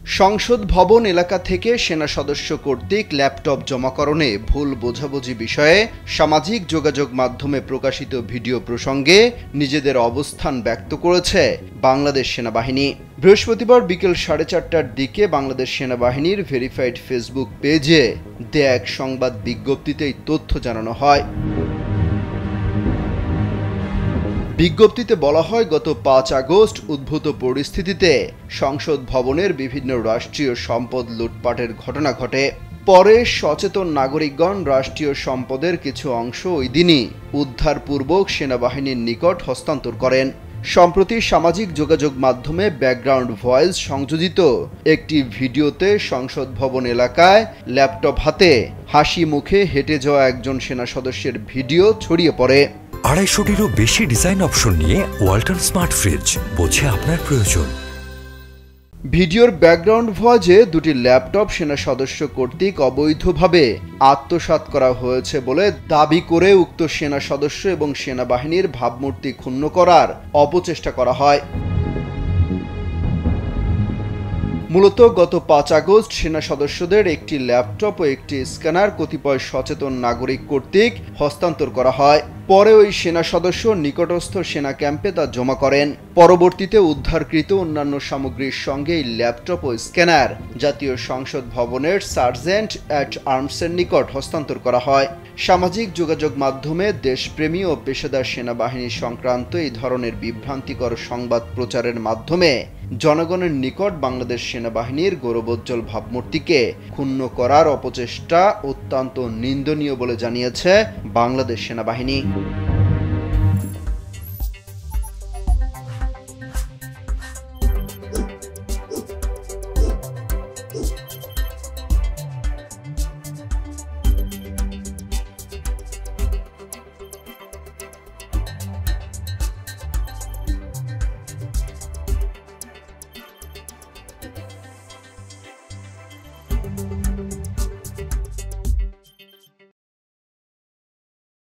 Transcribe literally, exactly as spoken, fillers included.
সংসদ ভবন এলাকা থেকে সেনা সদস্য কর্তৃক ল্যাপটপ জমাকরণে ভুল বোঝাবুঝি বিষয়ে সামাজিক যোগাযোগ মাধ্যমে প্রকাশিত ভিডিও প্রসঙ্গে নিজেদের অবস্থান ব্যক্ত করেছে বাংলাদেশ সেনাবাহিনী। বৃহস্পতিবার বিকেল সাড়ে চারটার দিকে বাংলাদেশ সেনাবাহিনীর ভেরিফাইড ফেসবুক পেজে দেয়া এক সংবাদ বিজ্ঞপ্তিতে এই তথ্য জানানো হয়। বিজ্ঞপ্তিতে বলা হয়, গত পাঁচ আগস্ট উদ্ভূত পরিস্থিতিতে সংসদ ভবনের বিভিন্ন রাষ্ট্রীয় সম্পদ লুটপাটের ঘটনা ঘটে। পরে সচেতন নাগরিকগণ রাষ্ট্রীয় সম্পদের কিছু অংশ ওই দিনই উদ্ধারপূর্বক সেনাবাহিনীর নিকট হস্তান্তর করেন। সম্প্রতি সামাজিক যোগাযোগ মাধ্যমে ব্যাকগ্রাউন্ড ভয়েস সংযোজিত একটি ভিডিওতে সংসদ ভবন এলাকায় ল্যাপটপ হাতে হাসি মুখে হেঁটে যাওয়া একজন সেনা সদস্যের ভিডিও ছড়িয়ে পড়ে। আড়াইশোটিরও বেশি ডিজাইন অপশন নিয়ে ওয়ালটন স্মার্ট ফ্রিজ, বোঝে আপনার প্রয়োজন। ভিডিওর ব্যাকগ্রাউন্ড ভয়েসে দুটি ল্যাপটপ সেনা সদস্য কর্তৃক অবৈধভাবে আত্মসাৎ করা হয়েছে বলে দাবি করে উক্ত সেনা সদস্য এবং সেনাবাহিনীর ভাবমূর্তি ক্ষুণ্ণ করার অপচেষ্টা করা হয়। মূলত গত পাঁচ আগস্ট সেনা সদস্যদের একটি ল্যাপটপ ও একটি স্ক্যানার কতিপয় সচেতন নাগরিক কর্তৃক হস্তান্তর করা হয়। পরে ওই সেনা সদস্য নিকটস্থ সেনা ক্যাম্পে তা জমা করেন। পরবর্তীতে উদ্ধারকৃত অন্যান্য সামগ্রীর সঙ্গে এই ল্যাপটপ ও স্ক্যানার জাতীয় সংসদ ভবনের সার্জেন্ট অ্যাট আর্মসের নিকট হস্তান্তর করা হয়। সামাজিক যোগাযোগ মাধ্যমে দেশপ্রেমী ও পেশাদার সেনাবাহিনী সংক্রান্ত এই ধরনের বিভ্রান্তিকর সংবাদ প্রচারের মাধ্যমে জনগণের নিকট বাংলাদেশ সেনাবাহিনীর গৌরবোজ্জ্বল ভাবমূর্তিকে ক্ষুণ্ণ করার অপচেষ্টা অত্যন্ত নিন্দনীয় বলে জানিয়েছে বাংলাদেশ সেনাবাহিনী।